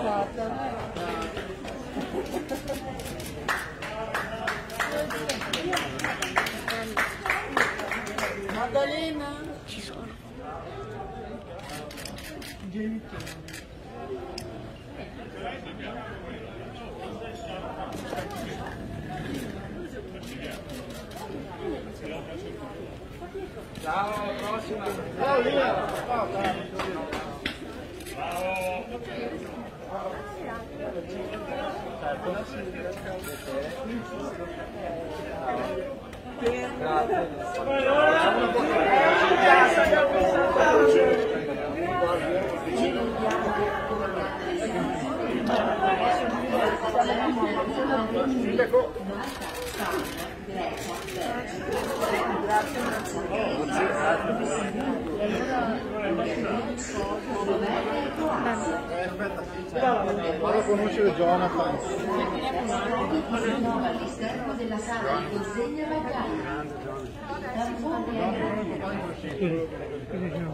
Maddalena? Ci sono. Ciao, alla prossima. Ciao Lia. Ciao. Vado a conoscere Jonathan. All'esterno della sala di consegna bagagli.